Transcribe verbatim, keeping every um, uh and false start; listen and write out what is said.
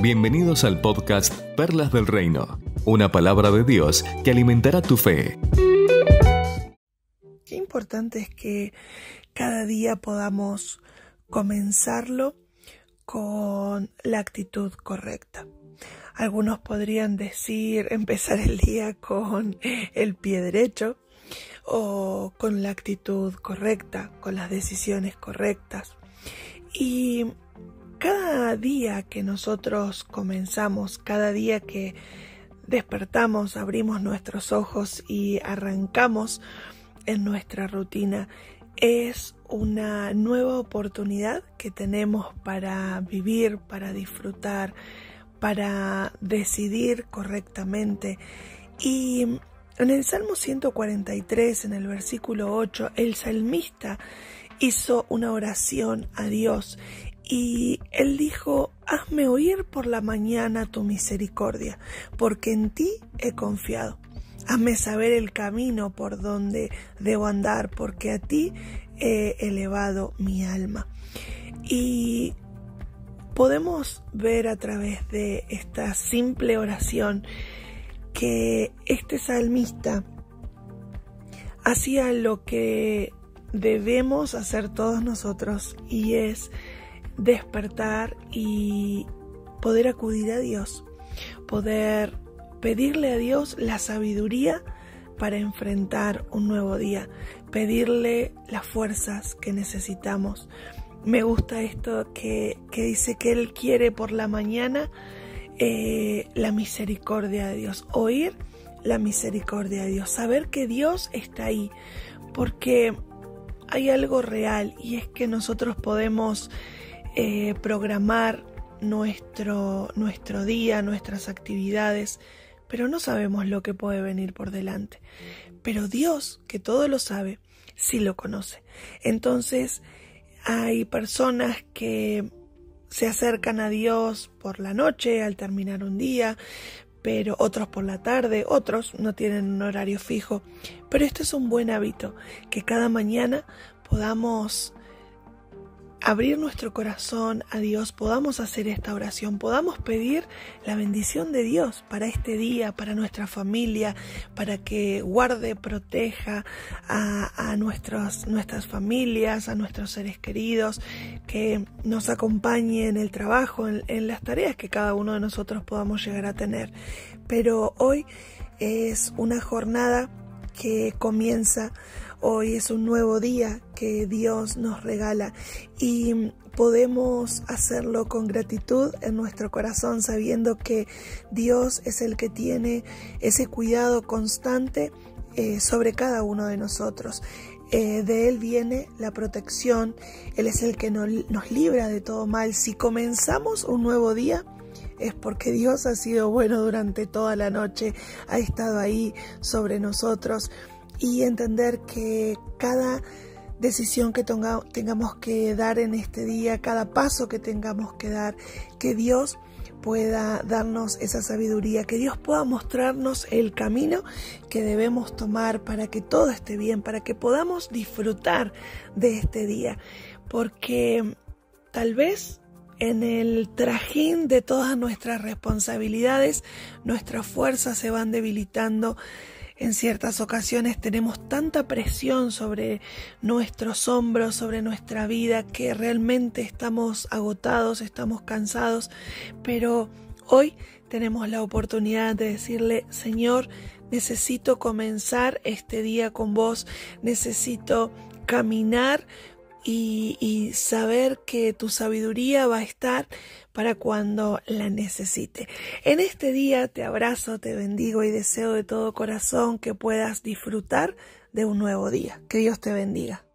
Bienvenidos al podcast Perlas del Reino, una palabra de Dios que alimentará tu fe. Qué importante es que cada día podamos comenzarlo con la actitud correcta. Algunos podrían decir empezar el día con el pie derecho o con la actitud correcta, con las decisiones correctas. Y cada día que nosotros comenzamos, cada día que despertamos, abrimos nuestros ojos y arrancamos en nuestra rutina, es una nueva oportunidad que tenemos para vivir, para disfrutar, para decidir correctamente. Y en el Salmo ciento cuarenta y tres, en el versículo ocho, el salmista hizo una oración a Dios y él dijo: hazme oír por la mañana tu misericordia, porque en ti he confiado. Hazme saber el camino por donde debo andar, porque a ti he elevado mi alma. Y podemos ver a través de esta simple oración que este salmista hacía lo que debemos hacer todos nosotros, y es despertar y poder acudir a Dios, poder pedirle a Dios la sabiduría para enfrentar un nuevo día, pedirle las fuerzas que necesitamos. Me gusta esto que, que dice que Él quiere por la mañana eh, la misericordia de Dios, oír la misericordia de Dios, saber que Dios está ahí, porque hay algo real, y es que nosotros podemos eh, programar nuestro, nuestro día, nuestras actividades, pero no sabemos lo que puede venir por delante. Pero Dios, que todo lo sabe, sí lo conoce. Entonces, hay personas que se acercan a Dios por la noche al terminar un día, pero otros por la tarde, otros no tienen un horario fijo. Pero esto es un buen hábito, que cada mañana podamos abrir nuestro corazón a Dios, podamos hacer esta oración, podamos pedir la bendición de Dios para este día, para nuestra familia, para que guarde, proteja a, a nuestros, nuestras familias, a nuestros seres queridos, que nos acompañe en el trabajo, en, en las tareas que cada uno de nosotros podamos llegar a tener. Pero hoy es una jornada que comienza. Hoy es un nuevo día que Dios nos regala y podemos hacerlo con gratitud en nuestro corazón, sabiendo que Dios es el que tiene ese cuidado constante eh, sobre cada uno de nosotros. Eh, de Él viene la protección, Él es el que no, nos libra de todo mal. Si comenzamos un nuevo día, es porque Dios ha sido bueno durante toda la noche, ha estado ahí sobre nosotros. Y entender que cada decisión que tenga, tengamos que dar en este día, cada paso que tengamos que dar, que Dios pueda darnos esa sabiduría, que Dios pueda mostrarnos el camino que debemos tomar para que todo esté bien, para que podamos disfrutar de este día. Porque tal vez en el trajín de todas nuestras responsabilidades, nuestras fuerzas se van debilitando. En ciertas ocasiones tenemos tanta presión sobre nuestros hombros, sobre nuestra vida, que realmente estamos agotados, estamos cansados, pero hoy tenemos la oportunidad de decirle: Señor, necesito comenzar este día con vos, necesito caminar Y, y saber que tu sabiduría va a estar para cuando la necesite. En este día te abrazo, te bendigo y deseo de todo corazón que puedas disfrutar de un nuevo día. Que Dios te bendiga.